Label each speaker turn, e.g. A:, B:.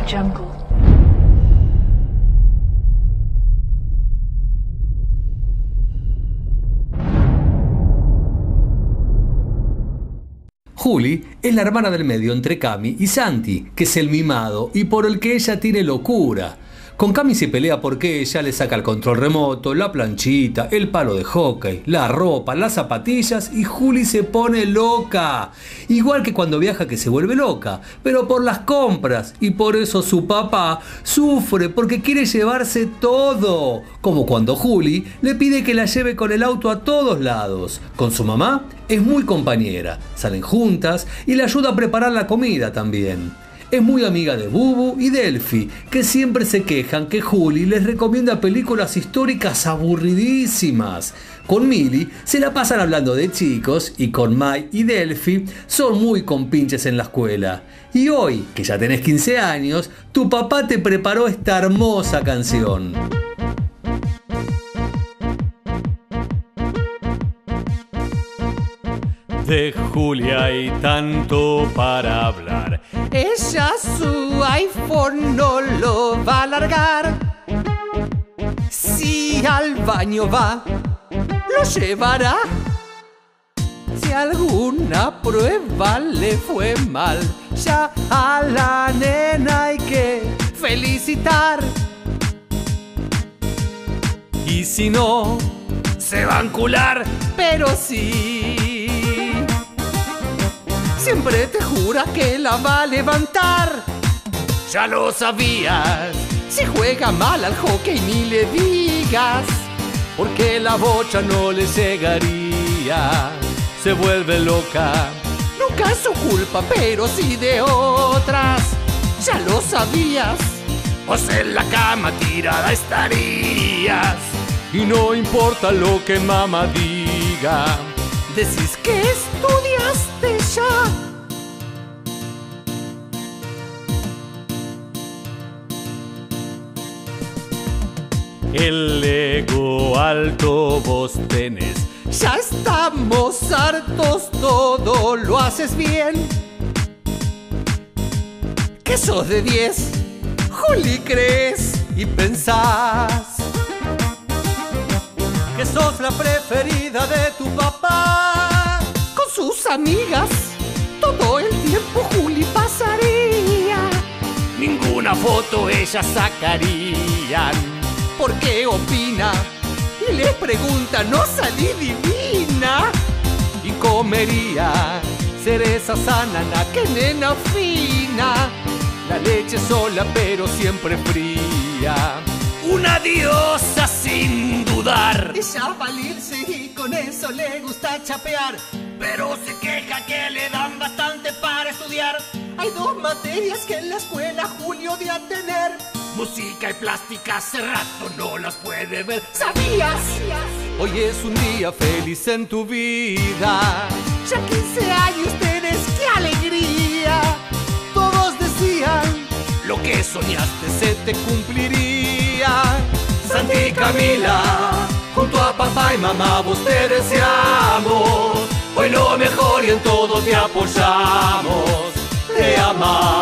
A: Jungle.
B: Juli es la hermana del medio entre Cami y Santi, que es el mimado y por el que ella tiene locura. Con Cami se pelea porque ella le saca el control remoto, la planchita, el palo de hockey, la ropa, las zapatillas y Juli se pone loca. Igual que cuando viaja que se vuelve loca, pero por las compras y por eso su papá sufre porque quiere llevarse todo. Como cuando Juli le pide que la lleve con el auto a todos lados. Con su mamá es muy compañera, salen juntas y le ayuda a preparar la comida también. Es muy amiga de Bubu y Delphi, que siempre se quejan que Juli les recomienda películas históricas aburridísimas. Con Mili se la pasan hablando de chicos y con Mai y Delphi son muy compinches en la escuela. Y hoy, que ya tenés 15 años, tu papá te preparó esta hermosa canción.
C: De Julia hay tanto para hablar.
D: Ella su iPhone no lo va a largar. Si al baño va, lo llevará. Si alguna prueba le fue mal, ya a la nena hay que felicitar. Y si no, se va a encular, pero sí. Siempre te jura que la va a levantar. Ya lo sabías. Si juega mal al hockey ni le digas, porque la bocha no le llegaría. Se vuelve loca. Nunca es su culpa, pero sí de otras. Ya lo sabías. Vos en la cama tirada estarías. Y no importa lo que mamá diga, decís que estudiaste ya. El ego alto vos tenés. Ya estamos hartos, todo lo haces bien. Que sos de 10, Juli, crees y pensás que sos la preferida de tu papá. Con sus amigas todo el tiempo Juli pasaría. Ninguna foto ellas sacarían, porque opina y les pregunta, ¿no salí divina? Y comería cerezas ananá, que nena fina. La leche sola pero siempre fría. Una diosa sin dudar. Ella va a irse y con eso le gusta chapear, pero se queja que le dan bastante para estudiar. Hay 2 materias que en la escuela Juli odia tener: música y plástica, hace rato no las puede ver. ¿Sabías? Hoy es un día feliz en tu vida. Ya 15 años tenés, qué alegría. Todos decían, lo que soñaste se te cumpliría. Santi y Camila, junto a papá y mamá vos te deseamos. Hoy lo mejor y en todo te apoyamos. Te amamos.